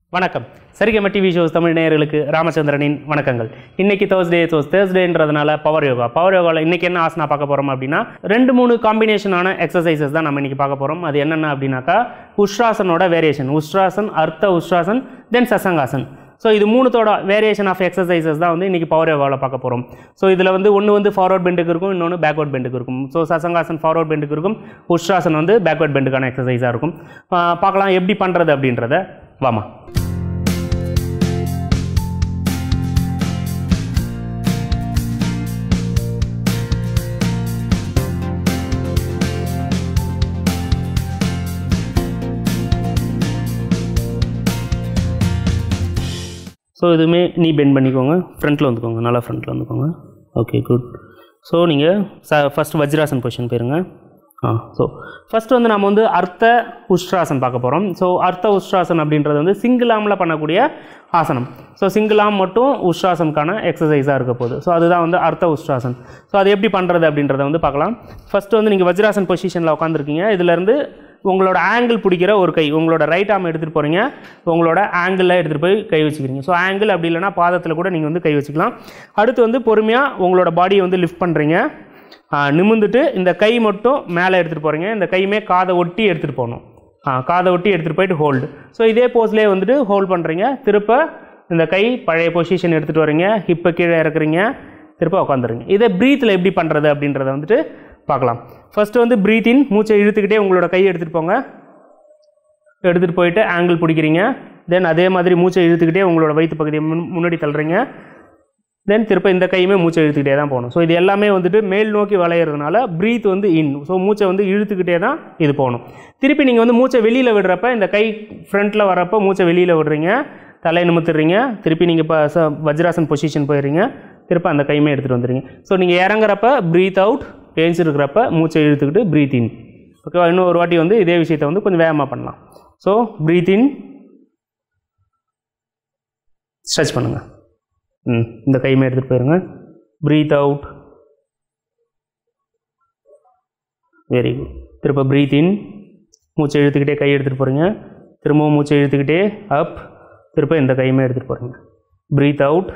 வணக்கம். Saregama TV shows Tamil நேயர்களுக்கு ராமச்சந்திரனின் வணக்கங்கள். இன்னைக்கு தேர்ஸ்டேன்றதுனால பவர் யோகாவில் இன்னைக்கு என்ன ஆசனா பார்க்க போகிறோம் அப்படின்னா 2-3 காம்பினேஷனான எக்ஸசைசஸ் தான் நம்ம இன்னைக்கு பார்க்க போகிறோம். அது என்னென்ன அப்படின்னாக்கா உஷ்ராசனோட வேரியேஷன், உஷ்ராசன், அர்த்த உஷ்ராசன், தென் சசங்காசன். ஸோ இது மூணுத்தோட வேரியேஷன் ஆஃப் எக்ஸசைசஸ் தான் வந்து இன்றைக்கி பவர் யோகாவில் பார்க்க போகிறோம். ஸோ இதில் வந்து ஒன்று ஃபார்வர்ட் பெண்டுக்கு இருக்கும், இன்னொன்று பேக்வர்ட் பெண்டுக்கு இருக்கும். ஸோ சசங்காசன் ஃபார்வர்ட் பெண்டுக்கு இருக்கும், உஷ்ராசன் வந்து பேக்வர்ட் பெண்டுக்கான எக்ஸசைஸாக இருக்கும். பார்க்கலாம் எப்படி பண்ணுறது அப்படின்றத. வாமா. ஸோ இதுவுமே நீ பெண்ட் பண்ணிக்கோங்க, ஃப்ரண்ட்டில் வந்துக்கோங்க, நல்லா ஃப்ரண்ட்டில் வந்துக்கோங்க. Okay, good. ஸோ நீங்கள் ஃபஸ்ட்டு வஜ்ராசன் பொசிஷன் போயிருங்க. ஸோ ஃபஸ்ட்டு வந்து நம்ம வந்து அர்த்த உஷ்ராசன் பார்க்க போகிறோம். ஸோ அர்த்த உஷ்ராசன் அப்படின்றது வந்து சிங்கிள் ஆமில் பண்ணக்கூடிய ஆசனம். ஸோ சிங்கிள் ஆம் மட்டும் உஷ்ராசனுக்கான எக்ஸசைஸாக இருக்க போகுது. ஸோ அதுதான் வந்து அர்த்த உஷ்ராசன். ஸோ அது எப்படி பண்ணுறது அப்படின்றத வந்து பார்க்கலாம். ஃபஸ்ட்டு வந்து நீங்கள் வஜ்ராசன் பொசிஷனில் உட்காந்துருக்கீங்க. இதிலேருந்து உங்களோட ஆங்கிள் பிடிக்கிற ஒரு கை, உங்களோட ரைட் ஆம் எடுத்துகிட்டு போகிறீங்க, உங்களோட ஆங்கிளில் எடுத்துகிட்டு போய் கை வச்சுக்கிறீங்க. ஸோ ஆங்கிள் அப்படி இல்லைனா பாதத்தில் கூட நீங்கள் வந்து கை வச்சுக்கலாம். அடுத்து வந்து பொறுமையாக உங்களோட பாடியை வந்து லிஃப்ட் பண்ணுறீங்க. நிமிந்துட்டு இந்த கை மட்டும் மேலே எடுத்துகிட்டு போகிறீங்க. இந்த கையுமே காதை ஒட்டி எடுத்துகிட்டு போகணும். காதை ஒட்டி எடுத்துகிட்டு போயிட்டு ஹோல்டு. ஸோ இதே போஸ்லேயே வந்துட்டு ஹோல்ட் பண்ணுறீங்க. திருப்ப இந்த கை பழைய பொசிஷன் எடுத்துகிட்டு வரீங்க, ஹிப்பை கீழே இறக்குறீங்க, திருப்ப உட்காந்துருங்க. இதை ப்ரீத்தில் எப்படி பண்ணுறது அப்படின்றத வந்துட்டு பார்க்கலாம். ஃபஸ்ட்டு வந்து ப்ரீத் இன், மூச்சை இழுத்துக்கிட்டே உங்களோட கையை எடுத்துகிட்டு போங்க, எடுத்துகிட்டு போயிட்டு ஆங்கிள் பிடிக்கிறீங்க. தென் அதே மாதிரி மூச்சை இழுத்துக்கிட்டே உங்களோட வயிற்று பகுதியை முன்னாடி தள்ளுறீங்க. தென் திருப்ப இந்த கையுமே மூச்சை இழுத்துக்கிட்டே தான் போகணும். ஸோ இது எல்லாமே வந்துட்டு மேல் நோக்கி வளையிறதுனால ப்ரீத் வந்து இன். ஸோ மூச்சை வந்து இழுத்துக்கிட்டே தான் இது போகணும். திருப்பி நீங்கள் வந்து மூச்சை வெளியில் விடுறப்ப, இந்த கை ஃப்ரண்ட்டில் வரப்போ மூச்சை வெளியில் விடுறீங்க, தலையை நிமித்துறீங்க. திருப்பி நீங்கள் இப்போ வஜ்ராசன் பொசிஷன் போயிடுறீங்க, திருப்ப அந்த கையுமே எடுத்துகிட்டு வந்துடுங்க. ஸோ நீங்கள் இறங்குறப்ப ப்ரீத் அவுட், எழுந்திருக்கிறப்ப மூச்சை இழுத்துக்கிட்டு ப்ரீத் இன். ஓகேவா? இன்னும் ஒரு வாட்டி வந்து இதே விஷயத்தை வந்து கொஞ்சம் வேகமாக பண்ணலாம். ஸோ ப்ரீத் இன், ஸ்ட்ரெச் பண்ணுங்கள். இந்த கையுமே எடுத்துகிட்டு போயிருங்க. Breathe out, very good. திருப்ப ப்ரீத் இன், மூச்சை இழுத்துக்கிட்டே கை எடுத்துகிட்டு போகிறீங்க, திரும்பவும் மூச்சை இழுத்துக்கிட்டே அப், திருப்ப இந்த கையுமே எடுத்துகிட்டு போகிறீங்க. Breathe out.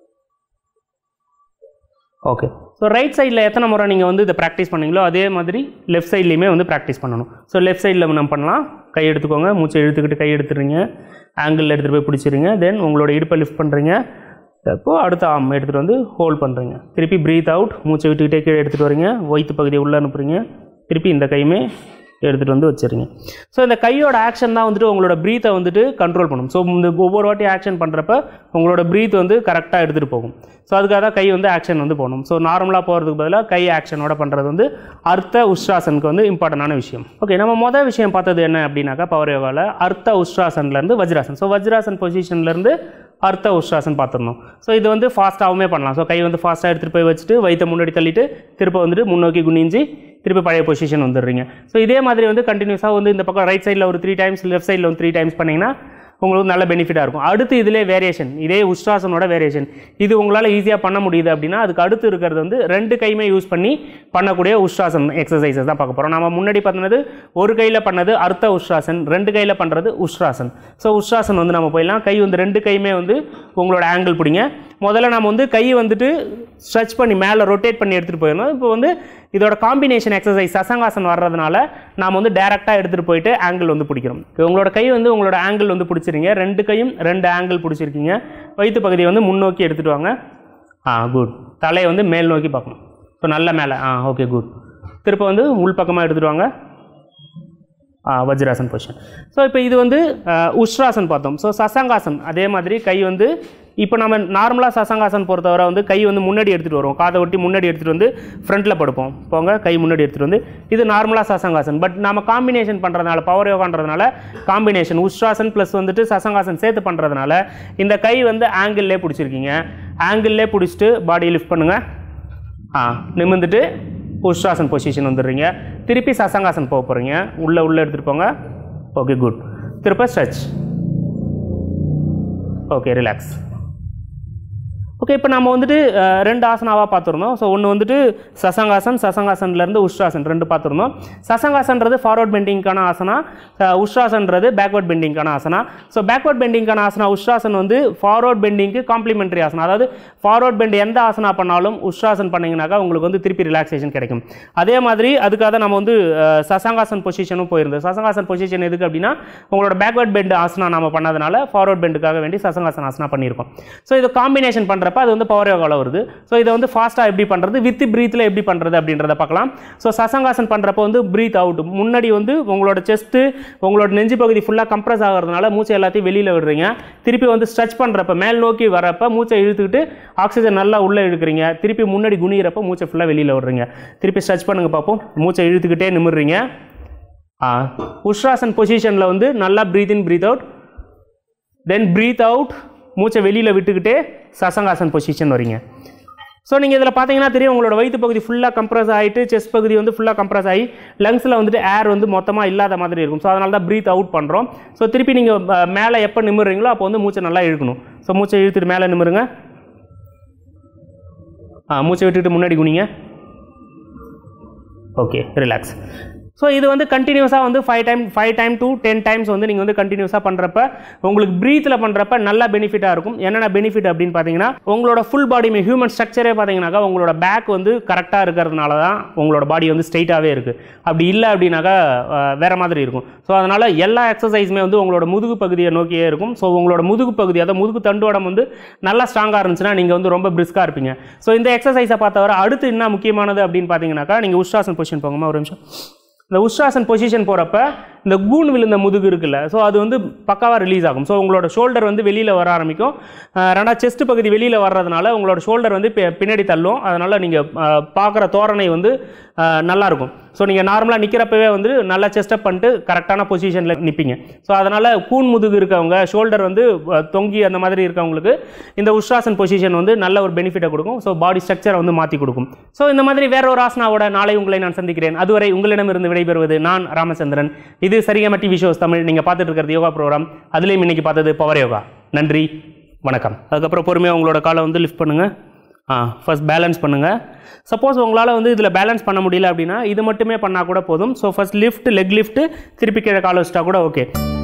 Okay. So right சைடில் எத்தனை முறை நீங்கள் வந்து இதை ப்ராக்டிஸ் பண்ணீங்களோ அதே மாதிரி லெஃப்ட் சைட்லேயுமே வந்து ப்ராக்டிஸ் பண்ணணும். ஸோ லெஃப்ட் சைடில் நம்ம பண்ணலாம். கை எடுத்துக்கோங்க, மூச்சை இழுத்துக்கிட்டு கை எடுத்துடுறீங்க, ஆங்கிளில் எடுத்துகிட்டு போய் பிடிச்சிருங்க. தென் உங்களோட இடுப்பை லிஃப்ட் பண்ணுறீங்க. இப்போது அடுத்த ஆம் எடுத்துகிட்டு வந்து ஹோல்ட் பண்ணுறீங்க. திருப்பி ப்ரீத் அவுட், மூச்சை விட்டுக்கிட்டே கீழே எடுத்துகிட்டு வரீங்க, வயிற்று பகுதியை உள்ளே அனுப்புறீங்க. திருப்பி இந்த கையுமே எடுத்துகிட்டு வந்து வச்சுருங்க. ஸோ இந்த கையோட ஆக்ஷன் தான் வந்துட்டு உங்களோட ப்ரீத்தை வந்துட்டு கண்ட்ரோல் பண்ணும். ஸோ இந்த ஒவ்வொரு வாட்டி ஆக்ஷன் பண்ணுறப்ப உங்களோட ப்ரீத் வந்து கரெக்டாக எடுத்துகிட்டு போகும். ஸோ அதுக்காக தான் கை வந்து ஆக்ஷன் வந்து போகணும். ஸோ நார்மலாக போகிறதுக்கு பதிலாக கை ஆக்ஷனோட பண்ணுறது வந்து அர்த்த உஷ்ராசனுக்கு வந்து இம்பார்ட்டண்டான விஷயம். ஓகே, நம்ம மொதல் விஷயம் பார்த்தது என்ன அப்படின்னாக்கா பவர் யோகாவில் அர்த்த உஷ்ராசன்லேருந்து வஜ்ராசன். ஸோ வஜ்ராசன் பொசிஷன்லேருந்து அர்த்த உஷ்ராசன் பார்த்துடணும். ஸோ இது வந்து ஃபாஸ்ட்டாகவுமே பண்ணலாம். ஸோ கை வந்து ஃபாஸ்ட்டாக எடுத்துகிட்டு போய் வச்சுட்டு வயிற்றை முன்னாடி தள்ளிட்டு திருப்ப வந்துட்டு முன்னோக்கி குனிஞ்சு திருப்பி பழைய பொசிஷன் வந்துடுறீங்க. ஸோ இதே மாதிரி வந்து கண்டினியூஸாக வந்து இந்த பக்கம் ரைட் சைடில் ஒரு 3 டைம்ஸ், லெஃப்ட் சைடில் ஒரு 3 டைம்ஸ் பண்ணிங்கன்னா உங்களுக்கு நல்ல பெனிஃபிட்டாக இருக்கும். அடுத்து இதிலே வேரியேஷன், இதே உஷ்ராசனோட வேரியேஷன். இது உங்களால் ஈஸியாக பண்ண முடியுது அப்படின்னா அதுக்கு அடுத்து இருக்கிறது வந்து 2 கையுமே யூஸ் பண்ணி பண்ணக்கூடிய உஷ்ராசன் எக்ஸசைசஸ் தான் பார்க்க போகிறோம். நம்ம முன்னாடி பார்த்தது ஒரு கையில் பண்ணது அர்த்த உஷ்ராசன், 2 கையில் பண்ணுறது உஷ்ராசன். ஸோ உஷ்ராசன் வந்து நம்ம போயிடலாம். கை வந்து 2 கையுமே வந்து உங்களோட ஆங்கிள் பிடிங்க. முதல்ல நம்ம வந்து கையை வந்துட்டு ஸ்ட்ரெச் பண்ணி மேலே ரொட்டேட் பண்ணி எடுத்துகிட்டு போயிடணும். இப்போ வந்து இதோட காம்பினேஷன் எக்ஸசைஸ் சசங்காசன் வர்றதுனால நாம் வந்து டேரெக்டாக எடுத்துகிட்டு போயிட்டு ஆங்கிள் வந்து பிடிக்கிறோம். உங்களோட கை வந்து உங்களோட ஆங்கிள் வந்து பிடிச்சிருங்க. 2 கையும் 2 ஆங்கிள் பிடிச்சிருக்கீங்க. வயிற்று பகுதியை வந்து முன்னோக்கி எடுத்துகிட்டு வாங்க. குட். தலையை வந்து மேல் நோக்கி பார்க்கணும். ஸோ நல்ல மேலே. Okay, good. திருப்ப வந்து உள் பக்கமாக எடுத்துகிட்டு வாங்க. வஜ்ராசன் பொசிஷன். ஸோ இப்போ இது வந்து உஷ்ராசன் பார்த்தோம். ஸோ சசங்காசன் அதே மாதிரி கை வந்து இப்போ நம்ம நார்மலாக சசங்காசன் பொறுத்தவரை வந்து கை வந்து முன்னாடி எடுத்துகிட்டு வருவோம், காதை ஒட்டி முன்னாடி எடுத்துகிட்டு வந்து ஃப்ரண்ட்டில் படுப்போம். போங்க, கை முன்னாடி எடுத்துகிட்டு வந்து இது நார்மலாக சசங்காசன். பட் நம்ம காம்பினேஷன் பண்ணுறதுனால, பவர் யோகான்றதுனால காம்பினேஷன் உஷ்ராசன் ப்ளஸ் வந்துட்டு சசங்காசன் சேர்த்து பண்ணுறதுனால இந்த கை வந்து ஆங்கிள்லே பிடிச்சிருக்கீங்க. ஆங்கிள்லே பிடிச்சிட்டு பாடியை லிஃப்ட் பண்ணுங்கள். நிமிர்ந்துட்டு உஷ்ராசன் பொசிஷன் வந்துடுறீங்க. திருப்பி சசங்காசன் போக போகிறீங்க. உள்ளே எடுத்துகிட்டு போங்க. Okay, good. திருப்ப ஸ்ட்ரெச். Okay, relax. ஓகே, இப்போ நம்ம வந்துட்டு 2 ஆசனாவாக பார்த்துருந்தோம். ஸோ ஒன்று வந்துட்டு சசங்காசன்லேருந்து உஷ்ட்ராசன் 2 பார்த்துருந்தோம். சசங்காசன்றது ஃபார்வர்ட் பெண்டிங்கான ஆசனா, உஷ்ட்ராசன்றது பேக்வர்ட் பெண்டிங்கான ஆசனா. ஸோ பேக்வர்ட் பெண்டிங்கான ஆசனா உஷ்ட்ராசன் வந்து ஃபார்வர்ட் பெண்டிங்க்கு காம்ப்ளிமெண்ட்ரி ஆசனா. அதாவது ஃபார்வர்ட் பெண்ட் எந்த ஆசனா பண்ணாலும் உஷ்ட்ராசன் பண்ணிங்கனாக்கா உங்களுக்கு வந்து திருப்பி ரிலாக்ஸேஷன் கிடைக்கும். அதே மாதிரி அதுக்காக நம்ம வந்து சசங்காசன் பொசிஷனும் போயிருந்தோம். சசங்காசன் பொசிஷன் எதுக்கு அப்படின்னா உங்களோட பேக்வர்ட் பெண்ட் ஆசனா நம்ம பண்ணதுனால ஃபார்வர்ட் பெண்டுக்காக வேண்டி சசங்காசன் ஆசனா பண்ணியிருக்கோம். ஸோ இது காம்பினேஷன் பண்ணுறப்ப அது வந்து பவர் யோகாவில் வருது. ஸோ இதை வந்து ஃபாஸ்ட்டாக எப்படி பண்ணுறது, வித் பிரீத்தில் எப்படி பண்ணுறது அப்படின்றத பார்க்கலாம். ஸோ சசங்காசன் பண்ணுறப்போ வந்து பிரீத் அவுட், முன்னாடி வந்து உங்களோட செஸ்ட்டு உங்களோட நெஞ்சு பகுதி ஃபுல்லாக கம்ப்ரஸ் ஆகிறதுனால மூச்சை எல்லாத்தையும் வெளியில் விடுறீங்க. திருப்பி வந்து ஸ்ட்ரெச் பண்ணுறப்ப மேல் நோக்கி வரப்போ மூச்சை இழுத்துக்கிட்டு ஆக்சிஜன் நல்லா உள்ளே இழுக்கிறீங்க. திருப்பி முன்னாடி குனிகிறப்ப மூச்சை ஃபுல்லாக வெளியில் விடுறீங்க. திருப்பி ஸ்ட்ரெச் பண்ணுங்க பார்ப்போம். மூச்சை இழுத்துக்கிட்டே நிமிடுறீங்க. உஷ்ட்ராசன் பொசிஷனில் வந்து நல்லா breathe in breathe out, then breathe out, மூச்சை வெளியில் விட்டுக்கிட்டே சசங்காசன் பொசிஷன் வரீங்க. ஸோ நீங்கள் இதில் பார்த்தீங்கன்னா தெரியும் உங்களோட வயிற்று பகுதி ஃபுல்லாக கம்ப்ரஸ் ஆகிட்டு செஸ்ட் பகுதி வந்து ஃபுல்லாக கம்ப்ரஸ் ஆகி லங்ஸில் வந்துட்டு ஏர் வந்து மொத்தமாக இல்லாத மாதிரி இருக்கும். ஸோ அதனால தான் பிரீத் அவுட் பண்ணுறோம். ஸோ திருப்பி நீங்கள் மேலே எப்போ நிமிடுறீங்களோ அப்போ வந்து மூச்சை நல்லா இழுக்கணும். ஸோ மூச்சை இழுத்துட்டு மேலே நிமிருங்க. மூச்சை விட்டுட்டு முன்னாடி குனிங்க. Okay, relax. ஸோ இது வந்து கண்டினியூஸாக வந்து 5 டைம் to 10 டைம்ஸ் வந்து நீங்கள் வந்து கண்டினியூஸாக பண்ணுறப்ப உங்களுக்கு ப்ரீத்தில் பண்ணுறப்ப நல்லா பெனிஃபிட்டாக இருக்கும். என்னென்ன பெனிஃபிட் அப்படின்னு பார்த்தீங்கன்னா உங்களோட ஃபுல் பாடியுமே ஹியூமன் ஸ்ட்ரக்சரே பார்த்தீங்கன்னாக்கா உங்களோட பேக் வந்து கரெக்டாக இருக்கிறதுனால தான் உங்களோட பாடி வந்து ஸ்ட்ரைட்டாகவே இருக்குது. அப்படி இல்லை அப்படின்னாக்கா வேறு மாதிரி இருக்கும். ஸோ அதனால் எல்லா எக்ஸசைஸுமே வந்து உங்களோட முதுகு பகுதியை நோக்கியே இருக்கும். ஸோ உங்களோட முதுகு பகுதி, அதாவது முதுகு தண்டுவடம் வந்து நல்லா ஸ்ட்ராங்காக இருந்துச்சுன்னா நீங்கள் வந்து ரொம்ப பிரிஸ்காக இருப்பீங்க. ஸோ இந்த எக்ஸசைஸை பார்த்தவரை அடுத்து என்ன முக்கியமானது அப்படின்னு பார்த்தீங்கன்னாக்கா நீங்கள் உஷ்ட்ராசன் பொசிஷன் போங்கம்மா ஒரு நிமிஷம். இந்த உஷ்ட்ராசன் பொசிஷன் போகிறப்ப இந்த கூன் விழுந்த முதுகு இருக்குல்ல, ஸோ அது வந்து பக்காவாக ரிலீஸ் ஆகும். ஸோ உங்களோட ஷோல்டர் வந்து வெளியில் வர ஆரம்பிக்கும். ரெண்டாவது செஸ்ட் பகுதி வெளியில் வர்றதுனால உங்களோட ஷோல்டர் வந்து பின்னாடி தள்ளும். அதனால் நீங்கள் பார்க்குற தோரணை வந்து நல்லாயிருக்கும். ஸோ நீங்கள் நார்மலாக நிற்கிறப்பவே வந்து நல்லா செஸ்டப் பண்ணிட்டு கரெக்டான பொசிஷனில் நிற்பீங்க. ஸோ அதனால் கூன் முதுகு இருக்கவங்க, ஷோல்டர் வந்து தொங்கி அந்த மாதிரி இருக்கவங்களுக்கு இந்த உஷ்ட்ராசன் பொசிஷன் வந்து நல்ல ஒரு பெனிஃபிட்டை கொடுக்கும். ஸோ பாடி ஸ்ட்ரக்சரை வந்து மாற்றி கொடுக்கும். ஸோ இந்த மாதிரி வேற ஒரு ஆசனாவோட நாளை உங்களை நான் சந்திக்கிறேன். அதுவரை உங்களிடமிருந்து விடைபெறுவது நான் ராமச்சந்திரன். இது சரிகமா டிவி ஷோஸ் தமிழ். நீங்கள் பார்த்துட்டு இருக்கிறது யோகா ப்ரோக்ராம். அதுலேயும் இன்னைக்கு பார்த்தது பவர் யோகா. நன்றி, வணக்கம். அதுக்கப்புறம் பொறுமையாக உங்களோட காலை வந்து லிஃப்ட் பண்ணுங்கள். ஃபர்ஸ்ட் பேலன்ஸ் பண்ணுங்கள். சப்போஸ் உங்களால் வந்து இதில் பேலன்ஸ் பண்ண முடியல அப்படின்னா இது மட்டுமே பண்ணால் கூட போதும். So first lift, leg lift, திருப்பி கீழே காலை வச்சிட்டா கூட ஓகே.